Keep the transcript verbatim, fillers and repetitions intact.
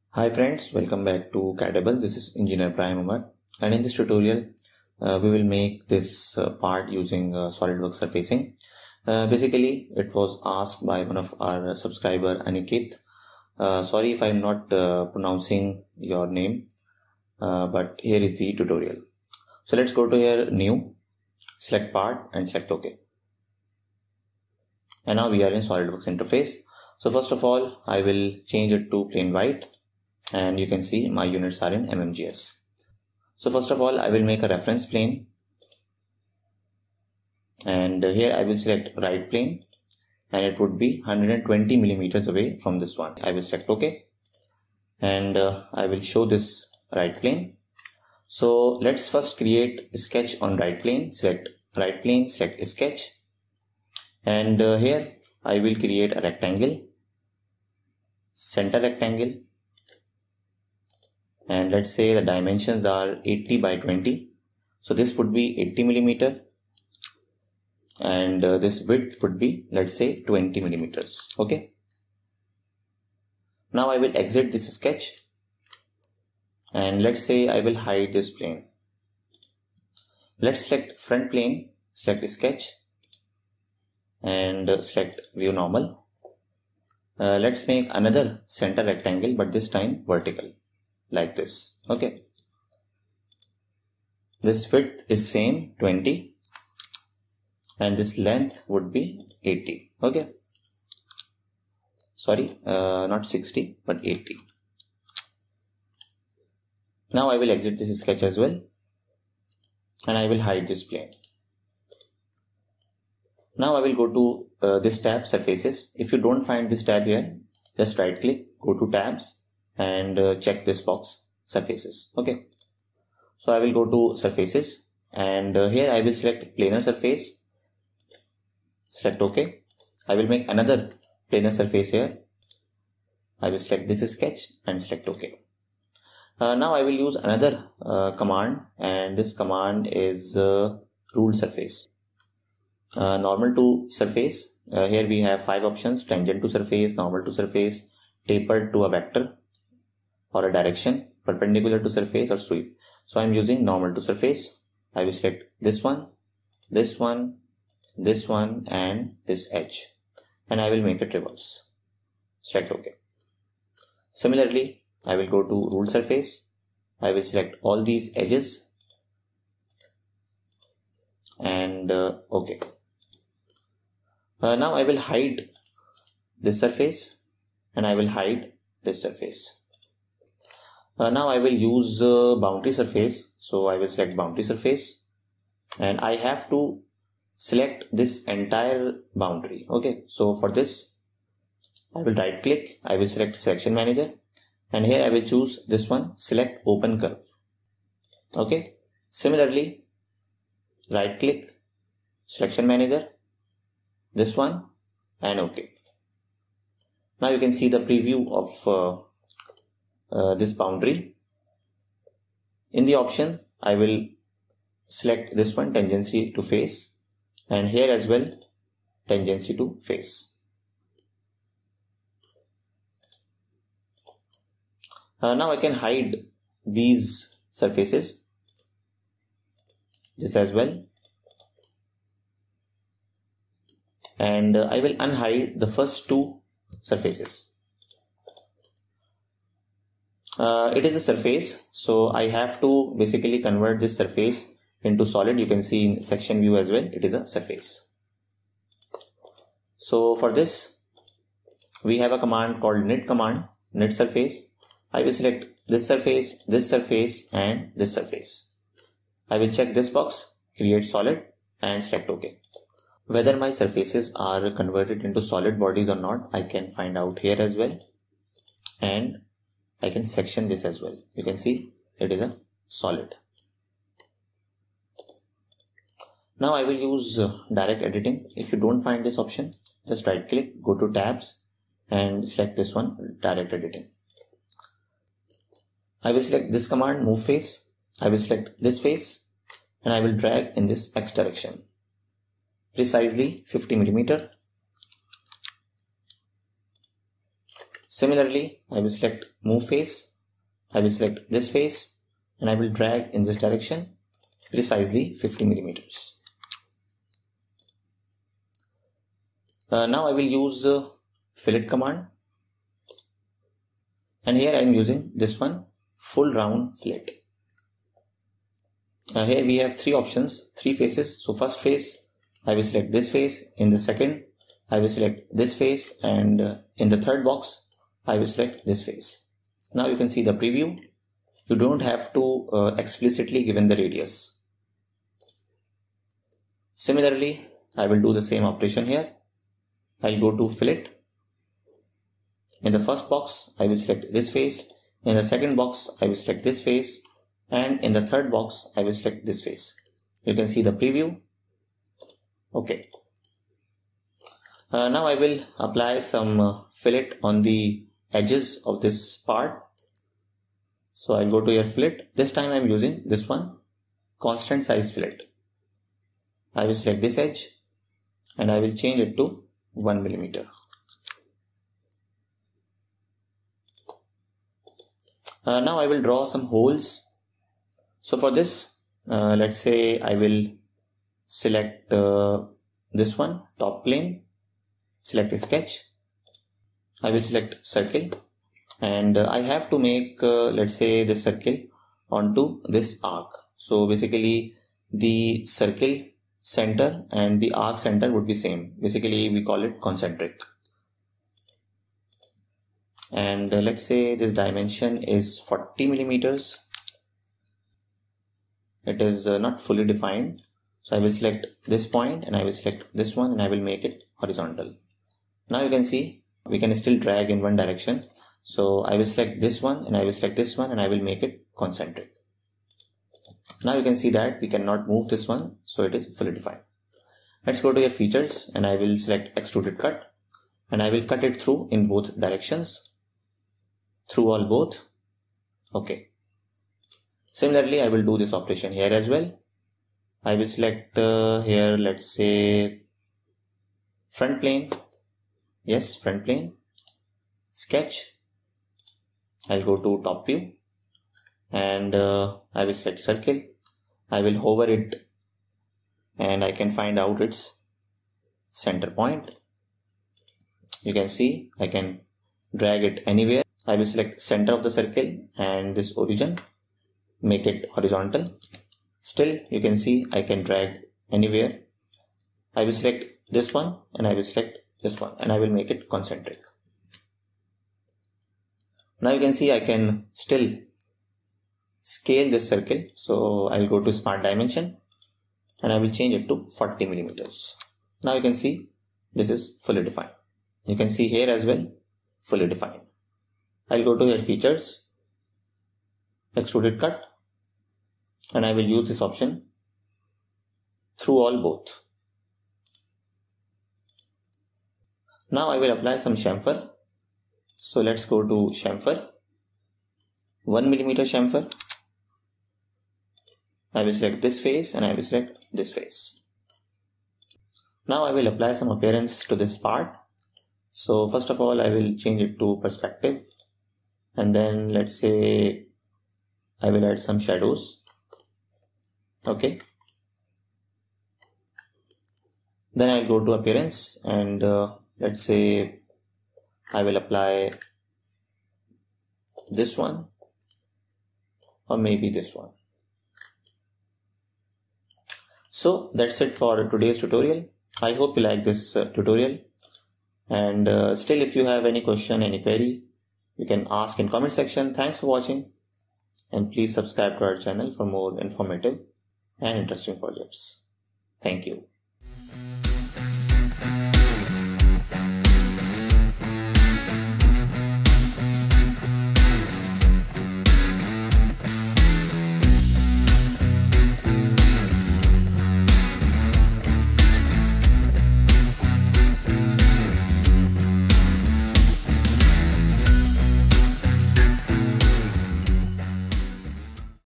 Hi friends, welcome back to CADable. This is Engineer Prime Umar, and in this tutorial uh, we will make this uh, part using uh, Solidworks surfacing. Uh, basically, it was asked by one of our subscriber Aniket. Uh, sorry if I'm not uh, pronouncing your name, uh, but here is the tutorial. So let's go to here, New, select Part and select OK. And now we are in Solidworks interface. So first of all, I will change it to plain white. And you can see my units are in M M G S. So first of all, I will make a reference plane, and here I will select right plane, and it would be one hundred twenty millimeters away from this one. I will select OK, and uh, I will show this right plane. So let's first create a sketch on right plane. Select right plane, select sketch, and uh, here I will create a rectangle, center rectangle. And let's say the dimensions are eighty by twenty. So this would be eighty millimeter. And uh, this width would be, let's say, twenty millimeters. Okay. Now I will exit this sketch. And let's say I will hide this plane. Let's select front plane, select sketch. And uh, select view normal. Uh, let's make another center rectangle, but this time vertical. Like this. Okay. This width is same, twenty, and this length would be eighty. Okay. Sorry, uh, not sixty, but eighty. Now I will exit this sketch as well, and I will hide this plane. Now I will go to uh, this tab, surfaces. If you don't find this tab here, just right click, go to tabs, and uh, check this box, surfaces. Okay. So I will go to surfaces, and uh, here I will select planar surface, select OK. I will make another planar surface here. I will select this sketch and select OK. Uh, now I will use another uh, command, and this command is uh, rule surface. Uh, normal to surface. Uh, here we have five options: tangent to surface, normal to surface, tapered to a vector or a direction, perpendicular to surface, or sweep. So I'm using normal to surface. I will select this one, this one, this one, and this edge, and I will make it reverse. Select OK. Similarly, I will go to rule surface. I will select all these edges and uh, OK. Uh, now I will hide this surface, and I will hide this surface. Uh, now I will use uh, boundary surface. So I will select boundary surface, and I have to select this entire boundary. Okay. So for this, I will right click. I will select selection manager, and here I will choose this one, select open curve. Okay. Similarly, right click, selection manager, this one, and OK. Now you can see the preview of uh, Uh, this boundary. In the option, I will select this one, tangency to face, and here as well, tangency to face. Uh, now I can hide these surfaces, this as well, and uh, I will unhide the first two surfaces. Uh, it is a surface, so I have to basically convert this surface into solid. You can see in section view as well, it is a surface. So for this, we have a command called knit command, knit surface. I will select this surface, this surface, and this surface. I will check this box, create solid, and select OK. Whether my surfaces are converted into solid bodies or not, I can find out here as well. And I can section this as well. You can see it is a solid. Now I will use uh, direct editing. If you don't find this option, just right click, go to tabs, and select this one, direct editing. I will select this command, move face. I will select this face, and I will drag in this X direction, precisely fifty millimeter. Similarly, I will select move face, I will select this face, and I will drag in this direction precisely fifty millimeters. Uh, now I will use uh, fillet command, and here I am using this one, full round fillet. Uh, here we have three options, three faces. So first face, I will select this face. In the second, I will select this face, and uh, in the third box, I will select this face. Now you can see the preview. You don't have to uh, explicitly given the radius. Similarly, I will do the same operation here. I'll go to fillet. In the first box, I will select this face. In the second box, I will select this face. And in the third box, I will select this face. You can see the preview. Okay. Uh, now I will apply some uh, fillet on the edges of this part. So I'll go to your fillet. This time I'm using this one, constant size fillet. I will select this edge and I will change it to one millimeter. Uh, now I will draw some holes. So for this, uh, let's say I will select uh, this one, top plane, select a sketch. I will select circle, and uh, I have to make, uh, let's say, this circle onto this arc. So basically the circle center and the arc center would be same. Basically we call it concentric. And uh, let's say this dimension is forty millimeters. It is uh, not fully defined. So I will select this point and I will select this one and I will make it horizontal. Now you can see we can still drag in one direction. So I will select this one and I will select this one and I will make it concentric. Now you can see that we cannot move this one, so it is fully defined. Let's go to your features and I will select extruded cut and I will cut it through in both directions, through all both. Okay. Similarly, I will do this operation here as well. I will select uh, here, let's say front plane. Yes, front plane. Sketch. I'll go to top view and uh, I will select circle. I will hover it and I can find out its center point. You can see I can drag it anywhere. I will select center of the circle and this origin, make it horizontal. Still you can see I can drag anywhere. I will select this one and I will select this one and I will make it concentric. Now you can see I can still scale this circle. So I'll go to smart dimension and I will change it to forty millimeters. Now you can see this is fully defined. You can see here as well, fully defined. I'll go to your features, extruded cut, and I will use this option through all both. Now I will apply some chamfer. So let's go to chamfer, one millimeter chamfer. I will select this face and I will select this face. Now I will apply some appearance to this part. So first of all, I will change it to perspective, and then let's say I will add some shadows. Okay. Then I'll go to appearance and uh, let's say I will apply this one or maybe this one. So that's it for today's tutorial. I hope you like this uh, tutorial, and uh, still if you have any question, any query, you can ask in comment section. Thanks for watching, and please subscribe to our channel for more informative and interesting projects. Thank you.